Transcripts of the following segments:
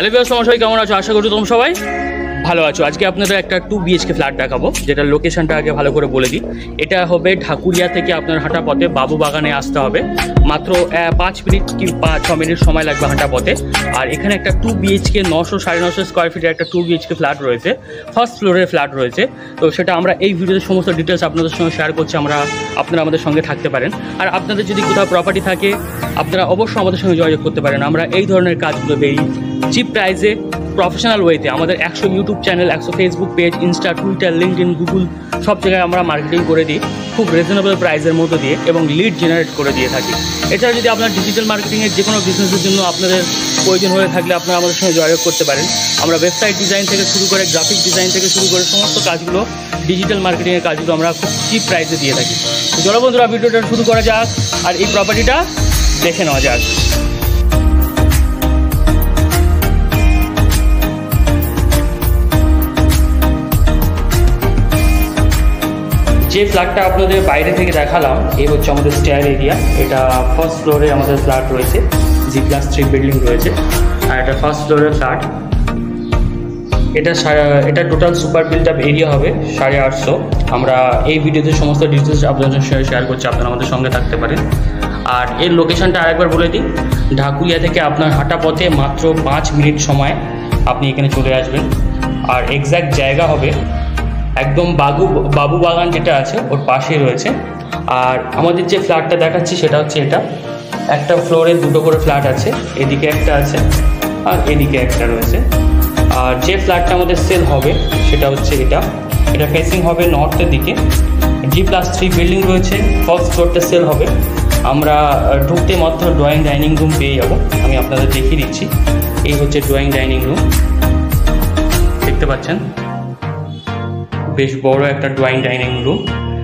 Hello viewers, তোমরা সবাই কেমন আছো? আশা করি তোমরা সবাই ভালো আছো। আজকে আপনাদের একটা 2 BHK ফ্ল্যাট দেখাবো, যেটা লোকেশনটা আগে ভালো করে বলে দিই। এটা হবে ঢাকুরিয়া থেকে আপনার হাঁটা পথে বাবু বাগানে আসতে হবে। মাত্র 5 মিনিট কি 6 মিনিট সময় লাগবে হাঁটা পথে। আর এখানে একটা 2 BHK 900-950 স্কোয়ার ফিটের একটা 2 BHK ফ্ল্যাট রয়েছে, ফার্স্ট ফ্লোরের ফ্ল্যাট রয়েছে। তো সেটা আমরা এই ভিডিওতে সমস্ত ডিটেলস আপনাদের সঙ্গে শেয়ার করছি। আপনারা আমাদের সঙ্গে থাকতে পারেন। আর আপনাদের যদি কোথাও প্রপার্টি থাকে আপনারা অবশ্যই আমাদের সঙ্গে যোগাযোগ করতে পারেন। আমরা এই ধরনের কাজগুলো এই চিপ প্রাইসে প্রফেশনাল ওয়েতে আমাদের 100 YouTube channel, 100 Facebook page, Insta, Twitter, LinkedIn, Google সব জায়গায় আমরা মার্কেটিং করে দিই খুব রিজনেবল প্রাইসের মতো দিয়ে এবং লিড জেনারেট করে দিয়ে থাকি। এছাড়া যদি আপনার ডিজিটাল মার্কেটিংয়ের যে কোনো বিজনেসের জন্য আপনাদের প্রয়োজন হয়ে থাকলে আপনারা আমাদের সঙ্গে যোগাযোগ করতে পারেন। আমরা ওয়েবসাইট ডিজাইন থেকে শুরু করে গ্রাফিক ডিজাইন থেকে শুরু করে সমস্ত কাজগুলো, ডিজিটাল মার্কেটিংয়ের কাজগুলো আমরা খুব চিপ প্রাইসে দিয়ে থাকি। তো চলো বন্ধুরা, ভিডিওটা শুরু করা যাক আর এই প্রপার্টিটা দেখে নেওয়া যাক। যে ফ্ল্যাটটা আপনাদের বাইরে থেকে দেখালাম, এই হচ্ছে আমাদের স্টেয়ার এরিয়া। এটা ফার্স্ট ফ্লোরে আমাদের ফ্ল্যাট রয়েছে, G+3 বিল্ডিং রয়েছে। আর এটা ফার্স্ট ফ্লোরের ফ্ল্যাট। এটা total super built up area হবে 850। আমরা এই ভিডিওতে সমস্ত ডিটেলস আপনাদের সঙ্গে শেয়ার করছি, আপনারা আমাদের সঙ্গে থাকতে পারেন। আর এর লোকেশনটা আরেকবার বলে দিই, ঢাকুরিয়া থেকে আপনার হাঁটা পথে মাত্র 5 মিনিট সময় আপনি এখানে চলে আসবেন। আর এক্স্যাক্ট জায়গা হবে একদম বাবু বাগান যেটা আছে ওর পাশেই রয়েছে। আর আমাদের যে ফ্ল্যাটটা দেখাচ্ছি সেটা হচ্ছে এটা। একটা ফ্লোরে 2টো করে ফ্ল্যাট আছে, এদিকে একটা আছে আর এদিকে একটা রয়েছে। আর যে ফ্ল্যাটটা আমাদের সেল হবে সেটা হচ্ছে এটা ফেসিং হবে নর্থের দিকে। G+3 বিল্ডিং রয়েছে, ফার্স্ট ফ্লোরটা সেল হবে। আমরা ঢুকতে মাত্র ড্রয়িং ডাইনিং রুম পেয়ে যাব। আমি আপনাদের দেখিয়ে দিচ্ছি। এই হচ্ছে ড্রয়িং ডাইনিং রুম, দেখতে পাচ্ছেন বেশ বড় একটা ড্রয়িং ডাইনিং রুম,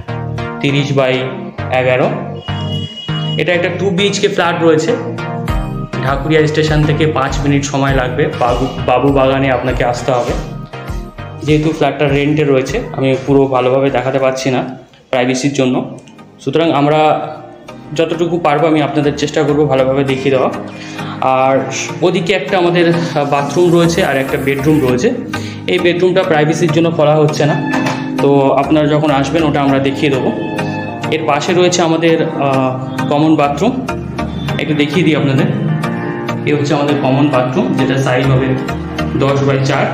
30x11। এটা একটা 2 BHK ফ্ল্যাট রয়েছে। ঢাকুরিয়া স্টেশন থেকে 5 মিনিট সময় লাগবে, বাবু বাগানে আপনাকে আসতে হবে। যেহেতু ফ্ল্যাটটা রেন্টে রয়েছে, আমি পুরো ভালোভাবে দেখাতে পারছি না প্রাইভেসির জন্য, সুতরাং আমরা যতটুকু পারবো আমি আপনাদের চেষ্টা করব ভালোভাবে দেখিয়ে দেওয়া। আর ওদিকে একটা আমাদের বাথরুম রয়েছে আর একটা বেডরুম রয়েছে। এই বেডরুমটা প্রাইভেসির জন্য খোলা হচ্ছে না, তো আপনারা যখন আসবেন ওটা আমরা দেখিয়ে দেবো। এর পাশে রয়েছে আমাদের কমন বাথরুম, একটু দেখিয়ে দিই আপনাদের। এই হচ্ছে আমাদের কমন বাথরুম, যেটা সাইজ হবে 10x4।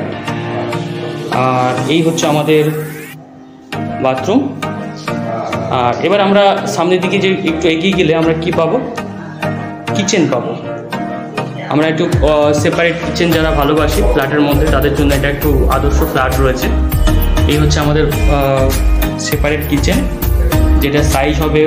আর এই হচ্ছে আমাদের বাথরুম। আর এবার আমরা সামনের দিকে যে একটু এগিয়ে গেলে আমরা কি পাবো, কিচেন পাবো। আমরা একটু সেপারেট কিচেন যারা ভালোবাসি ফ্ল্যাটের মধ্যে, তাদের জন্য এটা একটু আদর্শ ফ্ল্যাট রয়েছে। এই হচ্ছে আমাদের সেপারেট কিচেন, যেটা সাইজ হবে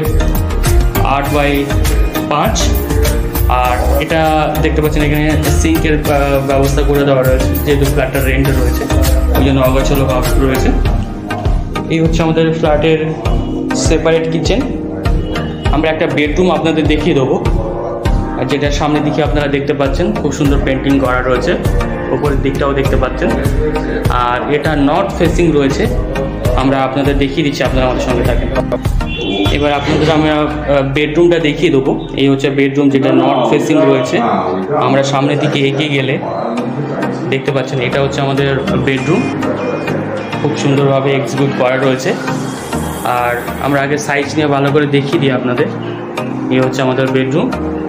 8x5। আর এটা দেখতে পাচ্ছেন এখানে সিঙ্কের ব্যবস্থা করে দেওয়া রয়েছে, যেহেতু ফ্ল্যাটটা রেন্টে রয়েছে ওই জন্য অগোছালো ভাব রয়েছে। এই হচ্ছে আমাদের ফ্ল্যাটের সেপারেট কিচেন। আমরা একটা বেডরুম আপনাদের দেখিয়ে দেবো, আর যেটা সামনের দিকে আপনারা দেখতে পাচ্ছেন খুব সুন্দর পেন্টিং করা রয়েছে, উপরের দিকটাও দেখতে পাচ্ছেন। আর এটা নর্থ ফেসিং রয়েছে, আমরা আপনাদের দেখিয়ে দিচ্ছি, আপনারা আমাদের সঙ্গে থাকেন। এবার আপনাদের আমরা বেডরুমটা দেখিয়ে দেবো। এই হচ্ছে বেডরুম, যেটা নর্থ ফেসিং রয়েছে। আমরা সামনের দিকে এগিয়ে গেলে দেখতে পাচ্ছেন এটা হচ্ছে আমাদের বেডরুম, খুব সুন্দরভাবে এক্সিকিউট করা রয়েছে। আর আমরা আগে সাইজ নিয়ে ভালো করে দেখিয়ে দিই আপনাদের। এই হচ্ছে আমাদের বেডরুম,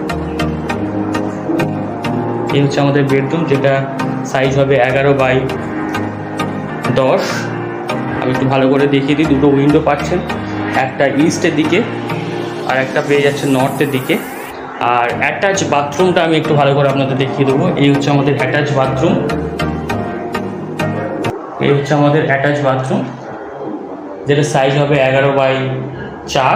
এই হচ্ছে আমাদের বেডরুম, যেটা সাইজ হবে 11x10। আমি একটু ভালো করে দেখিয়ে দিই। 2টো উইন্ডো পাচ্ছেন, একটা ইস্টের দিকে আর একটা পেয়ে যাচ্ছে নর্থের দিকে। আর অ্যাটাচ বাথরুমটা আমি একটু ভালো করে আপনাদের দেখিয়ে দেবো। এই হচ্ছে আমাদের অ্যাটাচ বাথরুম, এই হচ্ছে আমাদের অ্যাটাচ বাথরুম, যেটা সাইজ হবে 11x4।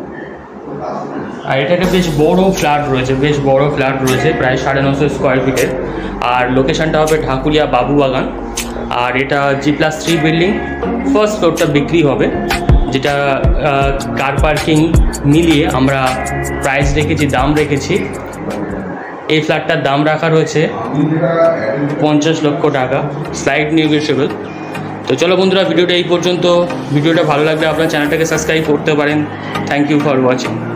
আর এটা একটা বেশ বড় ফ্ল্যাট রয়েছে, প্রায় 950 স্কোয়ার ফিটের। আর লোকেশনটা হবে ঢাকুরিয়া বাবু বাগান। আর এটা G+3 বিল্ডিং, ফার্স্ট ফ্লোরটা বিক্রি হবে, যেটা কার পার্কিং মিলিয়ে আমরা প্রাইস রেখেছি, দাম রেখেছি। এই ফ্ল্যাটটার দাম রাখা রয়েছে 50 লক্ষ টাকা, স্লাইড নেগোশিয়েবল। তো চলো বন্ধুরা, ভিডিওটা এই পর্যন্ত। ভিডিওটা ভালো লাগলে আপনার চ্যানেলটাকে সাবস্ক্রাইব করতে পারেন। Thank you for watching.